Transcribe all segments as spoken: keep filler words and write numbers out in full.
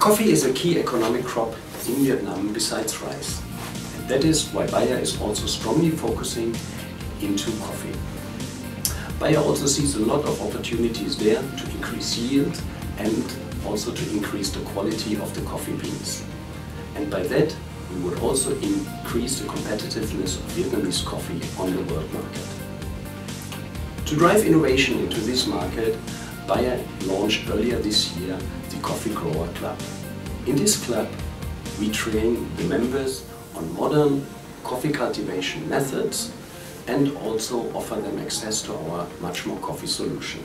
Coffee is a key economic crop in Vietnam besides rice. And that is why Bayer is also strongly focusing into coffee. Bayer also sees a lot of opportunities there to increase yield and also to increase the quality of the coffee beans. And by that, we would also increase the competitiveness of Vietnamese coffee on the world market. To drive innovation into this market, Bayer launched earlier this year the Coffee Grower Club. In this club, we train the members on modern coffee cultivation methods and also offer them access to our Much More Coffee solution.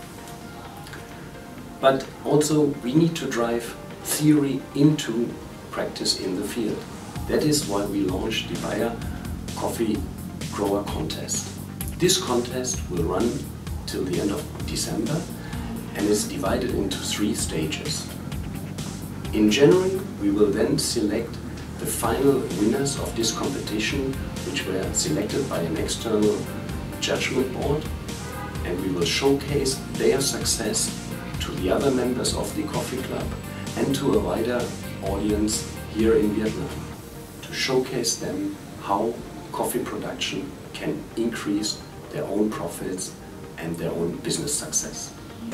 But also we need to drive theory into practice in the field. That is why we launched the Bayer Coffee Grower Contest. This contest will run till the end of December and is divided into three stages. In January, we will then select the final winners of this competition, which were selected by an external judgment board, and we will showcase their success to the other members of the Coffee Club and to a wider audience here in Vietnam, to showcase them how coffee production can increase their own profits and their own business success.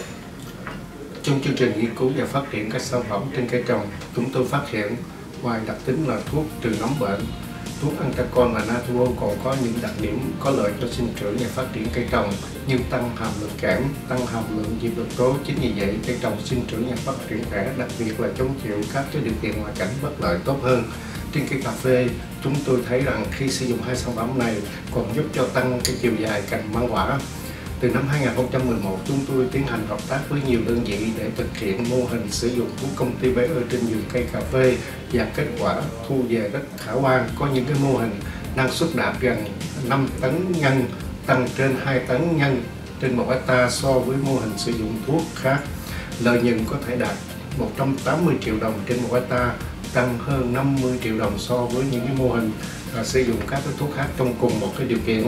Trong chương trình nghiên cứu và phát triển các sản phẩm trên cây trồng, chúng tôi phát hiện ngoài đặc tính là thuốc trừ nấm bệnh, thuốc Antacon và Natural còn có những đặc điểm có lợi cho sinh trưởng và phát triển cây trồng như tăng hàm lượng kẽm, tăng hàm lượng diệp độc tố. Chính vì vậy, cây trồng sinh trưởng và phát triển khỏe, đặc biệt là chống chịu các cái điều kiện ngoại cảnh bất lợi tốt hơn. Trên cây cà phê, chúng tôi thấy rằng khi sử dụng hai sản phẩm này còn giúp cho tăng cái chiều dài cành mang quả. Từ năm hai nghìn không trăm mười một, chúng tôi tiến hành hợp tác với nhiều đơn vị để thực hiện mô hình sử dụng của công ty Bayer trên vườn cây cà phê và kết quả thu về rất khả quan. Có những cái mô hình năng suất đạt gần năm tấn nhân, tăng trên hai tấn nhân trên một hecta so với mô hình sử dụng thuốc khác. Lợi nhuận có thể đạt một trăm tám mươi triệu đồng trên một hecta, tăng hơn năm mươi triệu đồng so với những cái mô hình à, sử dụng các cái thuốc khác trong cùng một cái điều kiện.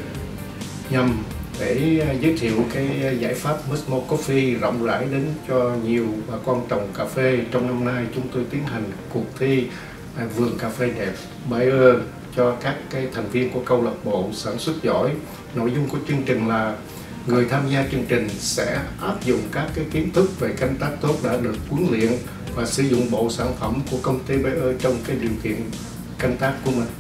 Nhằm để giới thiệu cái giải pháp Much More Coffee rộng rãi đến cho nhiều bà con trồng cà phê, trong năm nay chúng tôi tiến hành cuộc thi à, vườn cà phê đẹp Bayer cho các cái thành viên của câu lạc bộ sản xuất giỏi. Nội dung của chương trình là người tham gia chương trình sẽ áp dụng các cái kiến thức về canh tác tốt đã được huấn luyện và sử dụng bộ sản phẩm của công ty Bayer trong cái điều kiện canh tác của mình.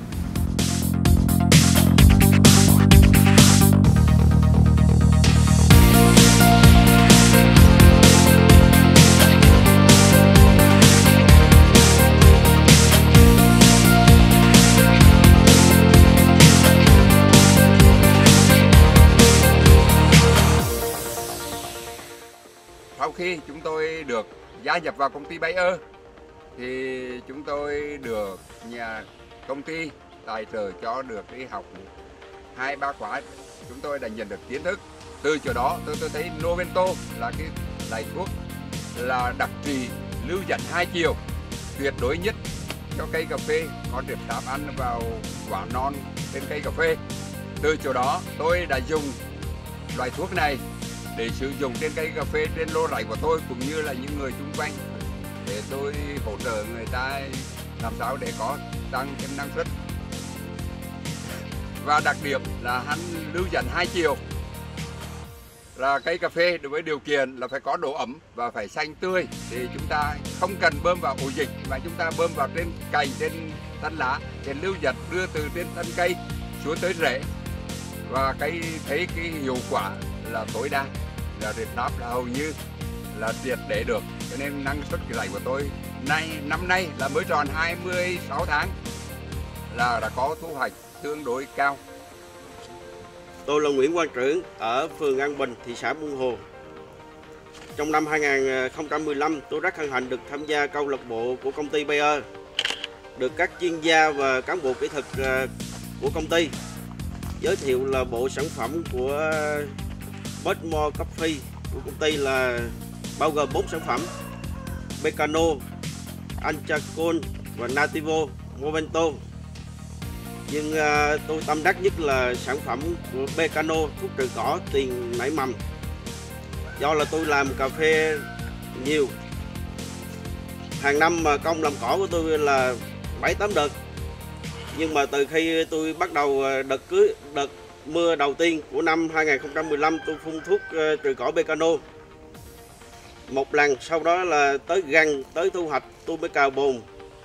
Sau khi chúng tôi được gia nhập vào công ty Bayer thì chúng tôi được nhà công ty tài trợ cho được đi học hai ba khóa, chúng tôi đã nhận được kiến thức. Từ chỗ đó tôi tôi thấy Novento là cái loại thuốc là đặc trị lưu dẫn hai chiều, tuyệt đối nhất cho cây cà phê có điểm đáp ăn vào quả non trên cây cà phê. Từ chỗ đó tôi đã dùng loại thuốc này để sử dụng trên cây cà phê trên lô rẫy của tôi cũng như là những người xung quanh, để tôi hỗ trợ người ta làm sao để có tăng thêm năng suất. Và đặc điểm là hắn lưu dẫn hai chiều, là cây cà phê đối với điều kiện là phải có độ ẩm và phải xanh tươi, thì chúng ta không cần bơm vào ổ dịch mà chúng ta bơm vào trên cành, trên thân lá, để lưu dẫn đưa từ trên thân cây xuống tới rễ, và cây thấy cái hiệu quả là tối đa, là rệp nắp là hầu như là triệt để được. Cho nên năng suất cái rẫy của tôi nay năm nay là mới tròn hai mươi sáu tháng là đã có thu hoạch tương đối cao. Tôi là Nguyễn Quang Trưởng ở phường An Bình, thị xã Buôn Hồ. Trong năm hai nghìn không trăm mười lăm, tôi rất hân hạnh được tham gia câu lạc bộ của công ty Bayer, được các chuyên gia và cán bộ kỹ thuật của công ty giới thiệu là bộ sản phẩm của Much More Coffee của công ty là bao gồm bốn sản phẩm: Becano, Antacon và Nativo Movento. Nhưng uh, tôi tâm đắc nhất là sản phẩm của Becano, thuốc trừ cỏ tiền nảy mầm. Do là tôi làm cà phê nhiều hàng năm mà công làm cỏ của tôi là bảy tám đợt. Nhưng mà từ khi tôi bắt đầu đợt cưới đợt mưa đầu tiên của năm hai nghìn không trăm mười lăm, tôi phun thuốc trừ cỏ Becano một lần, sau đó là tới gần tới thu hoạch tôi mới cào bồn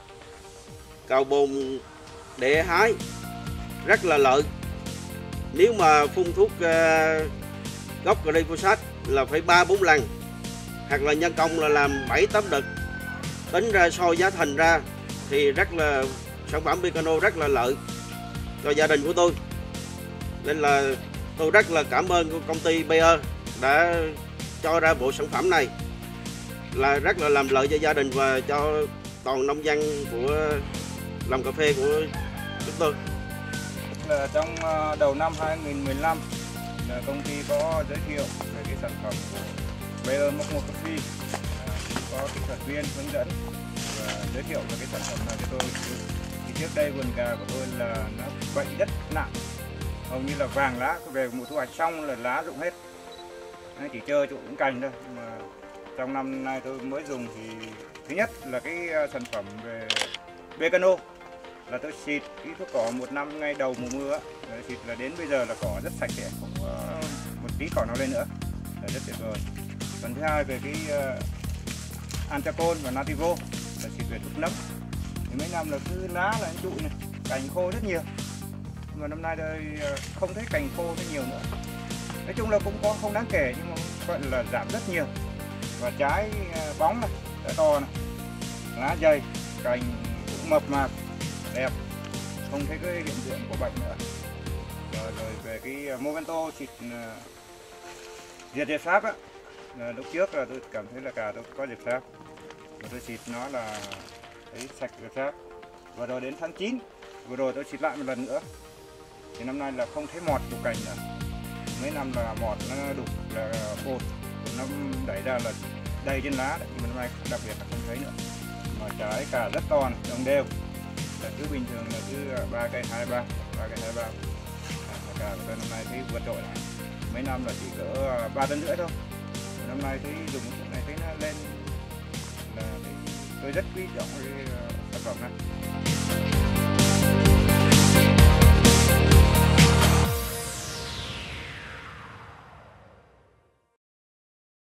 cào bồn để hái, rất là lợi. Nếu mà phun thuốc uh, gốc glyphosate là phải ba bốn lần, hoặc là nhân công là làm bảy tám đợt, tính ra so giá thành ra thì rất là sản phẩm Becano rất là lợi cho gia đình của tôi. Nên là tôi rất là cảm ơn công ty Bayer đã cho ra bộ sản phẩm này, là rất là làm lợi cho gia đình và cho toàn nông dân của làm cà phê của chúng tôi. Là trong đầu năm hai nghìn không trăm mười lăm, là công ty có giới thiệu về cái sản phẩm của Bayer Mocmo Coffee, có kỹ thuật viên hướng dẫn và giới thiệu về cái sản phẩm này cho tôi. Thì trước đây vườn cà của tôi là nó bệnh rất nặng, hầu như là vàng lá, về mùa thu hoạch xong là lá rụng hết, nó chỉ trơ chỗ cũng cành thôi. Nhưng mà trong năm nay tôi mới dùng thì thứ nhất là cái sản phẩm về Becano là tôi xịt cái thuốc cỏ một năm ngay đầu mùa mưa, xịt là đến bây giờ là cỏ rất sạch sẽ, không có một tí cỏ nào lên nữa, là rất tuyệt vời. Phần thứ hai về cái uh, Anthacol và Nativo là xịt về thuốc nấm. Thì mấy năm là cứ lá là trụi này, cành khô rất nhiều, nhưng mà năm nay tôi không thấy cành khô thấy nhiều nữa. Nói chung là cũng có không đáng kể, nhưng mà gọi là giảm rất nhiều. Và trái bóng này, trái to này, lá dày, cành cũng mập mạp, đẹp, không thấy cái hiện tượng của bệnh nữa. Rồi, rồi về cái Movento xịt uh, diệt diệt sáp á, lúc trước là tôi cảm thấy là cà tôi có diệt sáp, và tôi xịt nó là thấy sạch diệt sáp. Và rồi đến tháng chín vừa rồi tôi xịt lại một lần nữa, thì năm nay là không thấy mọt của cành nữa. Mấy năm là mọt nó đục là bột nó đẩy ra là đầy trên lá đấy, nhưng mà năm nay đặc biệt là không thấy nữa. Mà trái cà rất to này, đồng đều, là cứ bình thường là cứ ba cây hai ba, ba cây hai ba. Cà của tôi năm nay thấy vượt trội lại. Mấy năm là chỉ cỡ ba tấn rưỡi thôi. Năm nay thấy dùng cái này thấy nó lên, là tôi rất quý trọng cái sản phẩm này.